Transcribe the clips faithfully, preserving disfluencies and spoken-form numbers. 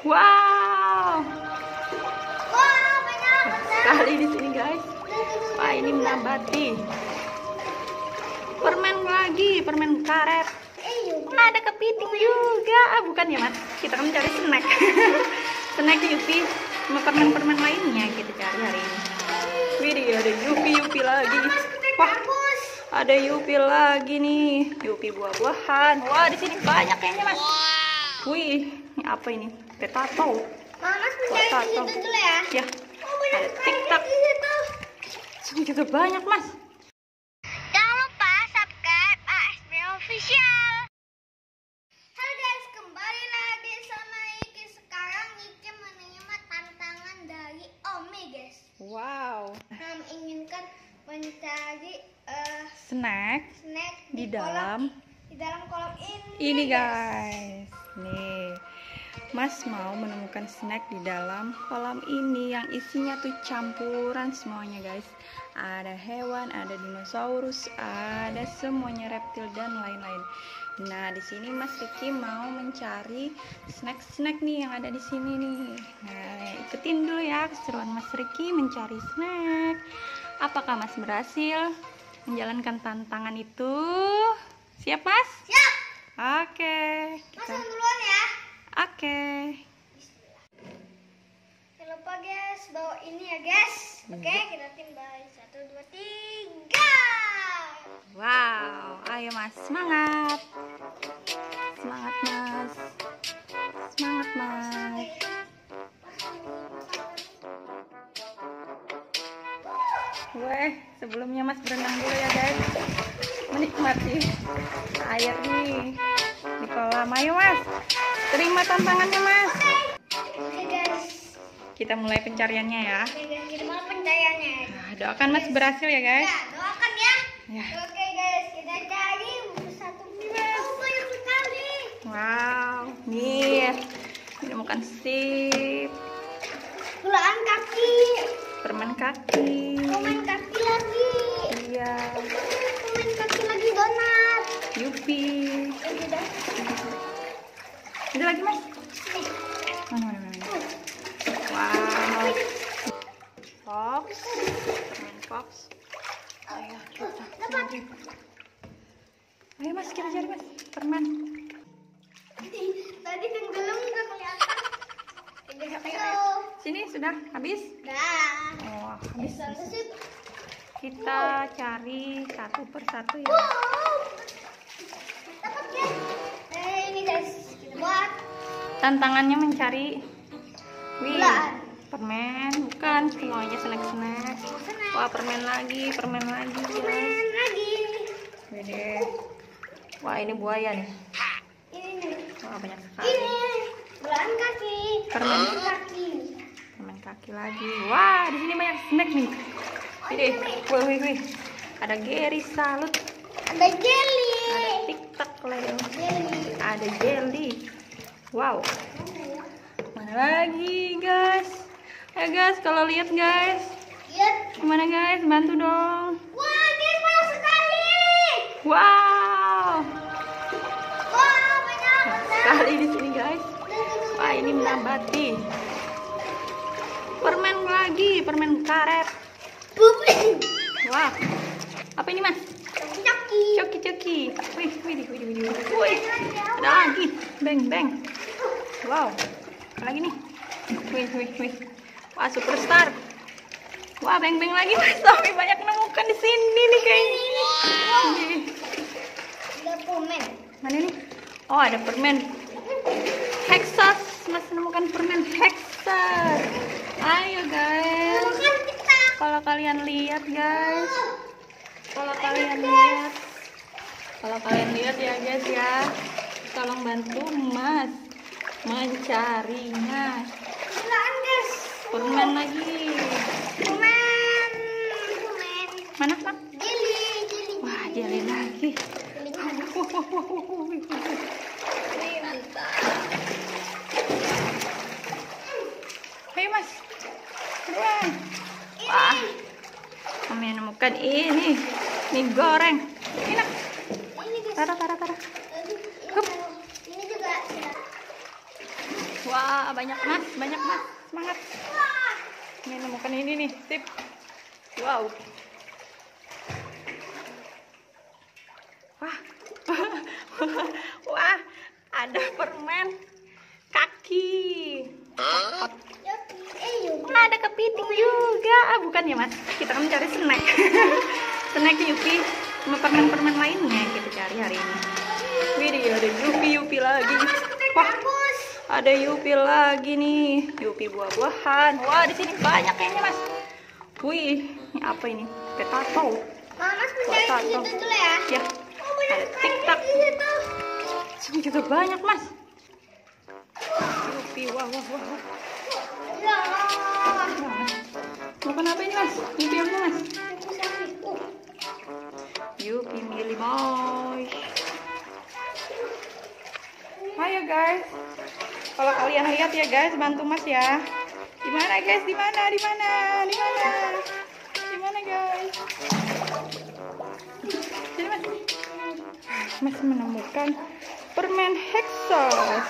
Wow. Wow, banyak Sekali di sini guys. Wah, ini menambati. Permen lagi, permen karet. Nah, ada kepiting juga. Ah, bukan ya mas? Kita kan cari snack. Snack Yupi sama permen-permen lainnya kita cari hari ini. Widih, ada Yupi-Yupi lagi. Wah, ada Yupi lagi nih. Yupi buah-buahan. Wah, di sini banyak kayaknya mas. Wih, ini apa ini? Potato. Mama mencari di situ dulu ya. Ya, ada TikTok. Sini juga banyak mas. Jangan lupa subscribe A S B Official. Halo guys, kembali lagi sama Iki. Sekarang Iki menerima tantangan dari Omi guys. Wow. Kami inginkan mencari uh, Snack snack di di, dalam kolam, di dalam kolam ini. ini guys. Nih, Mas mau menemukan snack di dalam kolam ini yang isinya tuh campuran semuanya guys. Ada hewan, ada dinosaurus, ada semuanya reptil dan lain-lain. Nah, di sini Mas Riki mau mencari snack-snack nih yang ada di sini nih. Nah, ikutin dulu ya keseruan Mas Riki mencari snack. Apakah Mas berhasil menjalankan tantangan itu? Siap Mas? Siap. Oke. Mas Kita... duluan ya. Oke. Jangan lupa guys, bawa ini ya guys. Oke, kita timbang satu dua tiga. Wow, ayo Mas, semangat. Semangat Mas. Semangat Mas. Weh, sebelumnya Mas berenang dulu ya guys. Menikmati air nih di kolam. Ayo Mas, terima tantangannya Mas. Oke guys. Kita mulai pencariannya ya. Oke guys, kita mau pencariannya. Nah, doakan Mas berhasil ya guys. Ya, doakan ya. Ya. Oke guys, kita cari satu mas. Oh, banyak sekali. Wow, nih menemukan sip, Gulaan kaki. permen kaki. Permen kaki lagi. Iya, Permen kaki lagi donat. Yupi. Lagi donat. Ada lagi Mas? Mana mana mana. Wow. Fox, permen fox. Ayo kita cari. Ayo Mas, kita cari Mas, permen. Tadi tenggelam nggak kelihatan. Ayo, ayo. Sini sudah habis? Dah. Oh, habis. Sampai situ. Kita cari satu persatu ya. Wow. Dapat ya? Eh, ini guys, kita buat Tantangannya mencari wih, Gulaan. permen, bukan semuanya snack-snack. Wah, permen lagi, permen lagi guys. permen lagi. Wede. Wah, ini buaya nih. Ini nih. Wah, banyak sekali. Ini gulaan kaki. Permen. kaki. Permen kaki lagi. Wah, di sini banyak snack nih. Ini, wih, wih, wih. Ada Gary Salut, Ada jelly. ada TikTok Leo, Jelly. ada jelly. Wow. Mana lagi guys? Ayo guys, kalau lihat guys. Lihat. Gimana guys? Bantu dong. Wah, guys, banyak sekali. Wow. Wah, banyak Sekali di sini guys. Wah, ini menambati. Permen lagi, permen karet. Bubling. Wah. Apa ini Mas? Kaki. Coki-coki. Wih, wih, wih, wih, wih. Wih. Ada lagi. Beng, beng. Wow. Apa lagi nih? Wih, wih, wih. Wah, superstar. Wah, beng, beng lagi Mas. Tapi banyak nemukan di sini nih kayaknya. Nih. Ada permen. Mana nih? Oh, ada permen Hexas. Mas menemukan permen Hexas. Ayo guys. Makan kita. Kalau kalian lihat guys, kalau kalian lihat, kalau kalian lihat ya guys ya, tolong bantu Mas mencarinya. Gulaan guys. Permen lagi. Permen. Permen. Mana Nak? Jelly. Jelly. Wah, jelly lagi. Wih, mantap. Hei Mas, buruan. Wah, kami menemukan ini, mie goreng. Ini Nak. Ini guys. Tara, tara, tara. Ini, Hup. ini juga. Wah, banyak mas, banyak mas, semangat. Ini nemukan ini nih, sip. Wow. Wah, wah, ada permen kaki. Wah, ada kepiting juga. Ah, bukan ya mas? Kita kan cari snack. Snack Yupi sama permen-permen lainnya yang kita cari hari ini. Widih, ada Yupi Yupi lagi. Wah, ada Yupi lagi nih. Yupi buah-buahan. Wah, di sini banyak kayaknya mas. Wih, ini apa ini? Potato. Mama mencari gitu dulu ya. Ya. Ada TikTok. Sini juga banyak mas. Yupi, wah wah wah. Ya. Bukan apa ini mas? Yupi apa mas? Yupi Millie Mouse. Ayo guys. Kalau kalian lihat ya guys, bantu mas ya. Di mana guys? Di mana? Di mana? Di mana? Di mana guys? Sini mas. Mas menemukan permen Hexos.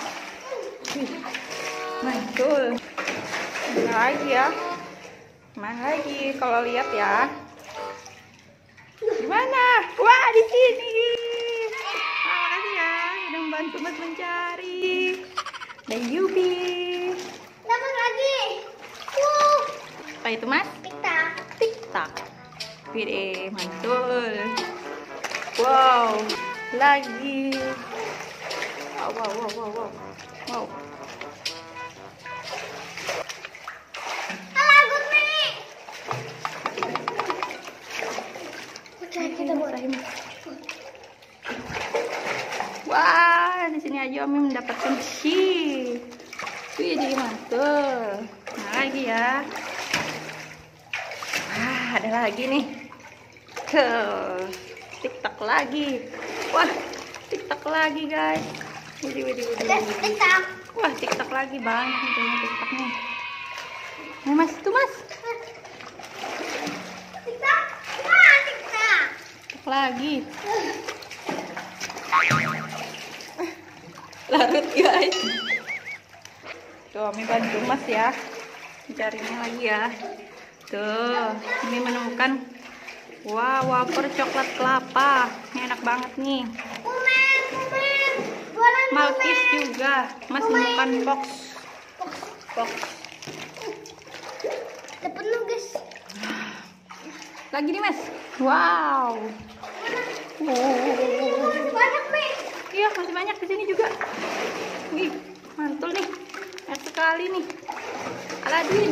Mantul. Mana lagi ya? Mana lagi? Kalau lihat ya. Di mana? Wah, di sini. Ah, makasih ya sudah membantu mas mencari. Dan Yupi. Dapat lagi. Uh. Apa itu mas? TikTok. TikTok. Widih, mantul. Wow, lagi. Wow, wow, wow, wow, wow. Wow. Halo, Gumi. Oke, kita buat. Wah, di sini aja Om mendapatkan si. Widih, mantul. Nah, lagi ya. Wah, ada lagi nih. Tuh. TikTok lagi. Wah, TikTok lagi guys. Widih, widih, widih. TikTok. Wah, TikTok lagi banyak nih TikTok nih. Nah, mas, tuh mas. TikTok. Wah, TikTok. TikTok lagi. Larut guys. Tuh, Ami bantu mas ya. Carinya lagi ya. Tuh, ini menemukan. Wow, wafer coklat kelapa. Ini enak banget nih. Umen, umen. Jualan Malkis juga. Mas menemukan box. Box. Udah penuh guys. Lagi nih mas. Wow. Oh. Banyak nih. Iya, masih banyak di sini juga. Wih, mantul nih. Enak sekali nih. Aladin.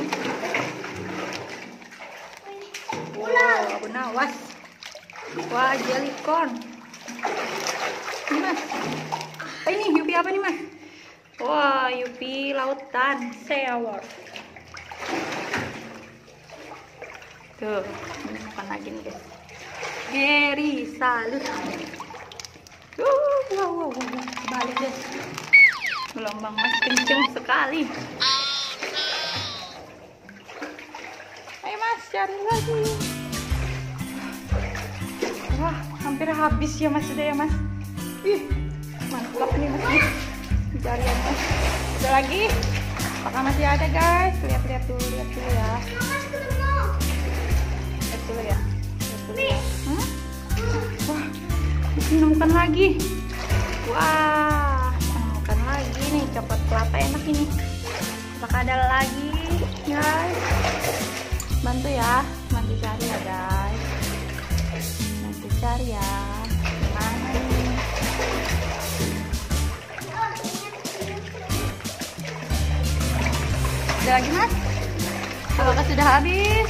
Wow, benawas. Wah, jellycorn. Ini mas. Oh, ini Yupi apa nih mas? Wah, Yupi lautan seaward. Tuh, ini bukan lagi nih guys. Gary salut. Uh, wow, wow, wow, balik deh. Gelombang mas kenceng sekali. Ayo mas, cari lagi. Wah, hampir habis ya mas sudah ya mas. Ih, mantap nih mas. Cari ya mas. Ada lagi? Apakah masih ada guys? Lihat-lihat dulu, lihat dulu ya. Lihat dulu ya. Lihat dulu ya. Hmm? Wah, menemukan lagi. Wah, menemukan lagi nih coklat kelapa enak ini. Apakah ada lagi guys? Bantu ya, bantu cari ya guys. Bantu cari ya. Mana nih? Ada lagi mas? Apakah sudah habis?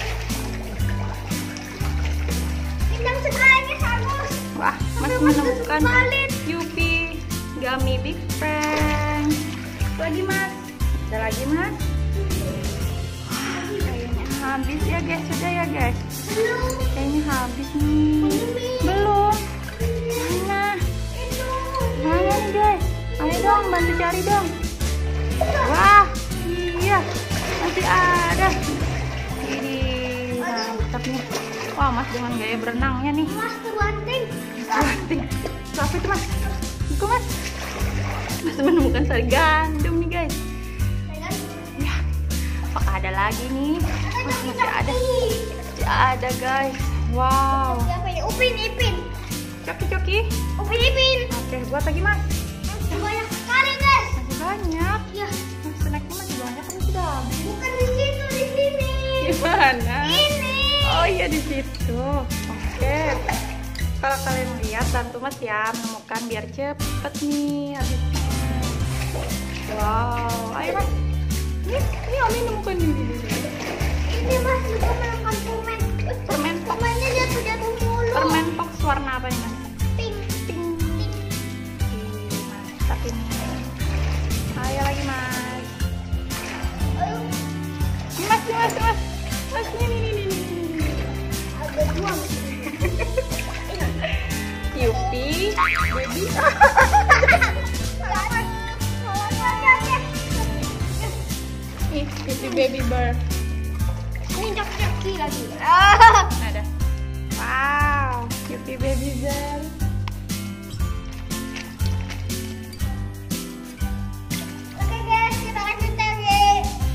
Pinjam sekali Samus. Wah, mas menemukan Yupi Gummy Big Friend. Lagi mas? Ada lagi mas? Wah, kayaknya habis ya guys, sudah ya guys. Kayaknya habis nih. Belum. Mana? Mana nih guys? Ayo dong, bantu cari dong. Wah, iya, masih ada. Ini mantap nih. Wah, mas dengan gaya berenangnya nih. Mas terbanting. Terbanting. Apa itu mas? Itu mas. Mas menemukan sari gandum nih guys. lagi nih. Mas, masih ada. Masih ada guys. Wow. Siapa ya? Upin Ipin. Coki-coki. Upin Ipin. Oke, buat lagi mas. Masih banyak sekali guys. Masih banyak. Iya. Mas, snacknya masih banyak kan sudah habis. Bukan di situ, di sini. Di mana? Ini. Oh iya di situ. Oke. Kalau kalian lihat bantu mas ya menemukan biar cepet nih habisnya. Wow. Ayo mas. Ini, ini Omi nemukan di sini. Ini mas juga menemukan permen. Permen pok. Permennya jatuh-jatuh mulu. Permen pok warna apa nih mas? Pink. Pink. Ih, mantap ini. Ayo lagi mas. Ayo. Ini mas, ini mas, ini mas. Mas ini, ini, ini, ini. Ada dua. Yupi, baby. Ih, Yupi baby bear. Ini jaki lagi. Ada. Wow, Yupi baby bear. Oke guys, kita lanjut lagi.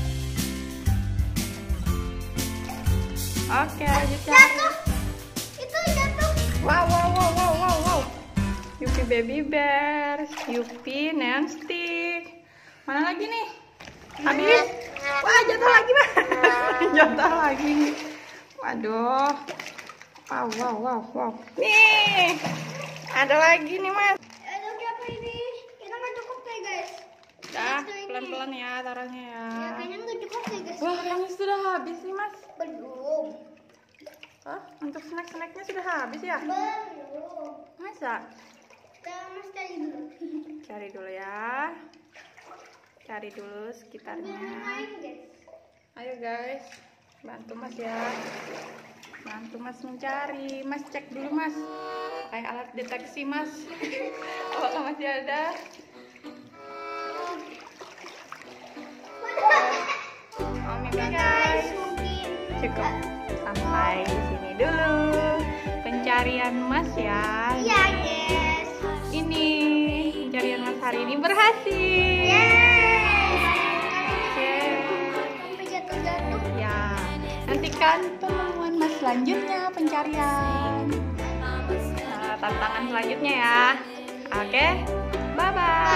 Oke, lanjut cari. Jatuh. Itu jatuh. Wow, wow, wow, wow, wow, wow. Yupi baby bear, Yupi neon stick. Mana lagi nih? Habis? Wah, jatuh lagi mas. Jatuh lagi. Waduh. Wow, wow, wow, wow. Nih, ada lagi nih mas. Aduh, apa ini? Kita nggak cukup deh guys. Dah, pelan-pelan ya taruhnya ya. Ya kayaknya nggak cukup deh guys. Wah, ini sudah habis nih mas. Belum. Oh, untuk snack-snacknya sudah habis ya? Belum. Masa? Kita mas cari dulu. Cari dulu ya. Cari dulu Ambil sekitarnya. yang lain guys. Ayo guys, bantu mas ya. Bantu mas mencari. Mas cek dulu mas. Pakai alat deteksi mas. Apakah masih ada? Oke guys, Mungkin. cukup sampai di sini dulu pencarian mas ya. Iya guys. Ini pencarian mas hari ini berhasil. Oke. Sampai jatuh-jatuh. Ya, nantikan penemuan mas selanjutnya pencarian. Nah, tantangan selanjutnya ya. Oke, bye bye.